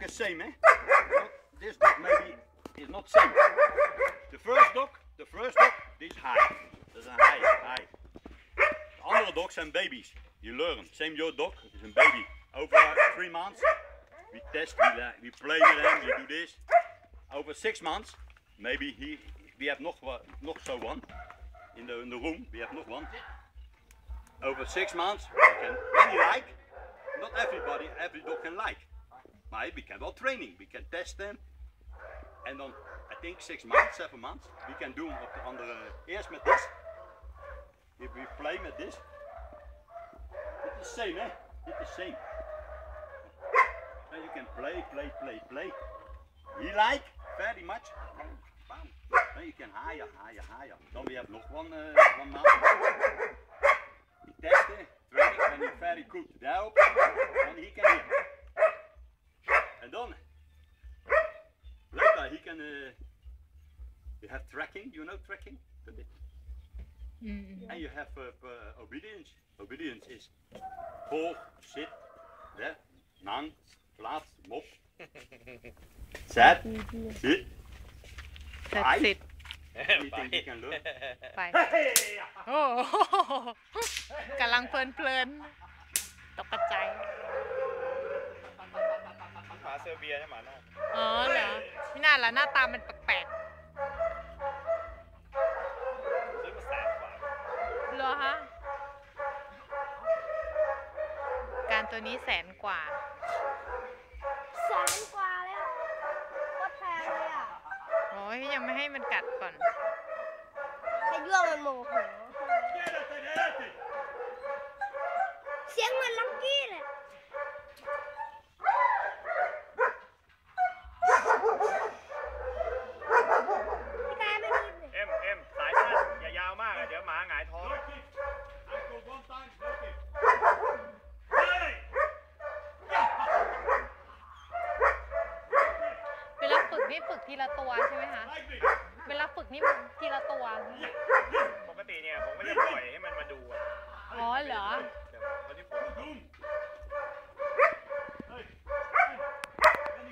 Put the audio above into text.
dog is same, eh? This dog maybe is not same. The first dog, this high. Dat is een high. De andere dogs zijn baby's. You learn. Same your dog is een baby. Over 3 months, we test, we play with him, we do this. Over 6 months, maybe we have nog so one. In the room, we have nog one. Over 6 months, when you like, not every dog can like. Maar we can well training, we can test them. En dan, I think 6 months, 7 months, we can do op de andere, eerst met this. If we play met this. Dit is same, hè? Dit is same. Then you can play. He like very much. Then you can higher. Then we have nog one month. We test it, training, and he's very good. Daarop, then he can hit. And then later he can. You have tracking. You know tracking. And you have obedience. Obedience is hoog, sit, there, nang, plaats, mop. Zet, sit. That's it. Anything you can learn. ไปโอ้กำลังเพลินตกใจหมาเซอร์เบียใช่ไหมน้าอ๋อเหรอไม่น่าละหน้าตามันแปลกซื้อมา100,000 กว่าๆเหรอฮะการตัวนี้100,000 กว่า 100,000 กว่าแล้วโคตรแพงเลยอ่ะโอ้ยยังไม่ให้มันกัดก่อนให้ยั่วมันโมโหเสียงเหมือนลังกี้เลยพี่กายไม่กินเลยเอ็มสายสั้นอย่ายาวมากเดี๋ยวหมาหงายท้องเวลาฝึกนี่ฝึกทีละตัวใช่ไหมคะ เวลาฝึกนี่มันทีละตัวปกติเนี่ยผมไม่ได้ปล่อยให้มันมาดูอ่ะอ๋อเหรอเ